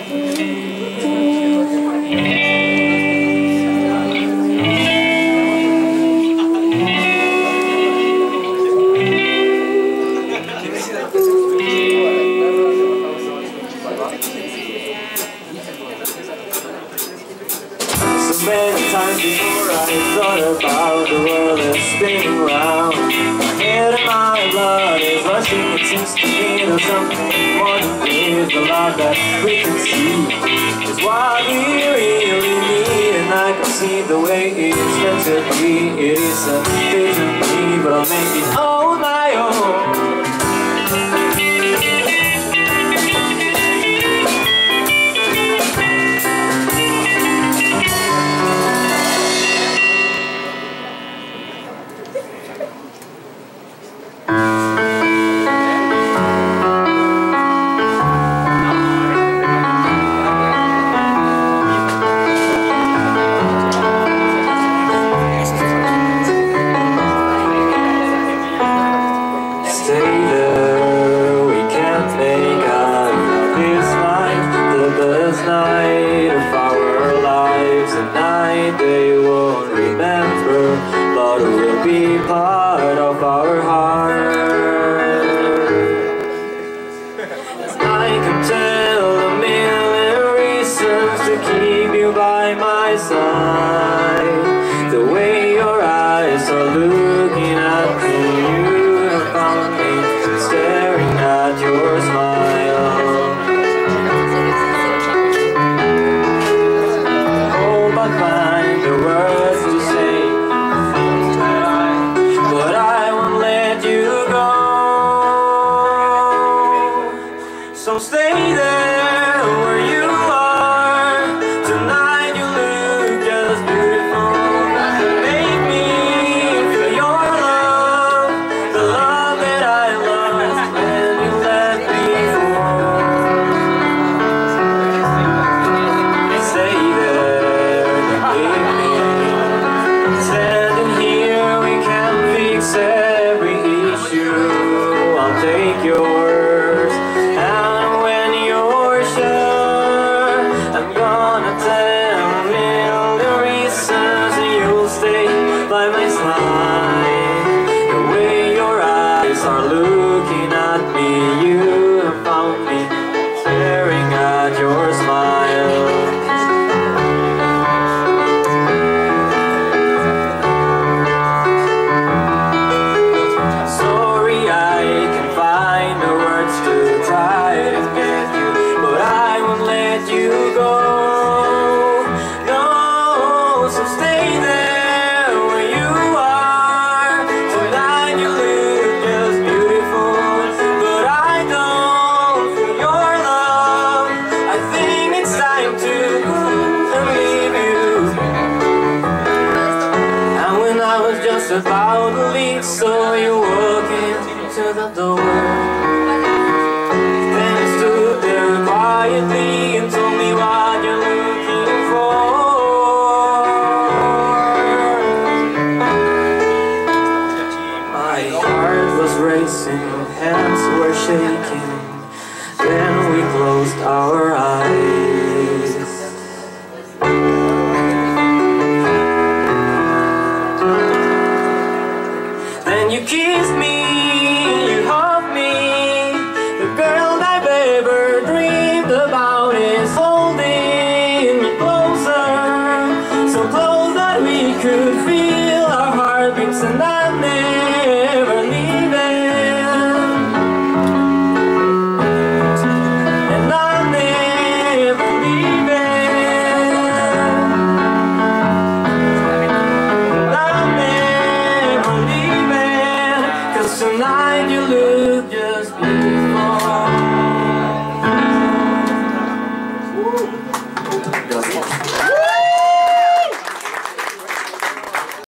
So many times before I thought about the world is spinning round. My head and my blood is rushing. It seems to me there's something more than this. The love that we can see is what we really need, and I can see the way it's meant to be. It is a vision of me, but I'll make it all my own. Night of our lives, a night they won't remember, but it will be part of our heart. I can tell a million reasons to keep you by my side. The way your eyes are looking at me, you have found me staring at your smile. Find the words to say, but I won't let you go. So stay there where you are. Tonight you look just beautiful. Make me feel your love, the love that I lost when you left before. Stay there. Standing here, we can fix every issue. I'll take yours, and when you're sure, I'm gonna tell a million reasons, and you'll stay by my side. The way your eyes are looking at me, you have found me staring at your smile. About to leave, so you walk into the door. Then you stood there quietly and told me what you're looking for. My heart was racing, hands were shaking. Then we closed our eyes.